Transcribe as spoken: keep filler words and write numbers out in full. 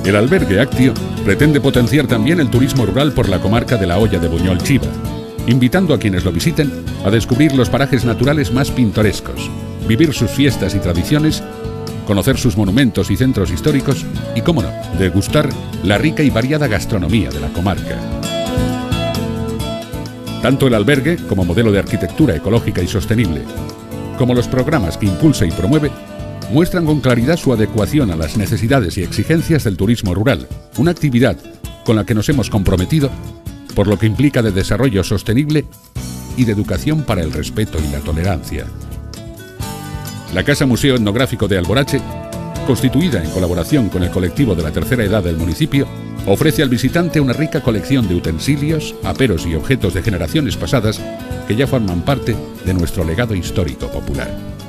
El albergue Actio pretende potenciar también el turismo rural por la comarca de la Hoya de Buñol-Chiva, invitando a quienes lo visiten a descubrir los parajes naturales más pintorescos, vivir sus fiestas y tradiciones, conocer sus monumentos y centros históricos y, cómo no, degustar la rica y variada gastronomía de la comarca. Tanto el albergue, como modelo de arquitectura ecológica y sostenible, como los programas que impulsa y promueve, muestran con claridad su adecuación a las necesidades y exigencias del turismo rural, una actividad con la que nos hemos comprometido, por lo que implica de desarrollo sostenible y de educación para el respeto y la tolerancia. La Casa Museo Etnográfico de Alborache, constituida en colaboración con el colectivo de la tercera edad del municipio, ofrece al visitante una rica colección de utensilios, aperos y objetos de generaciones pasadas que ya forman parte de nuestro legado histórico popular.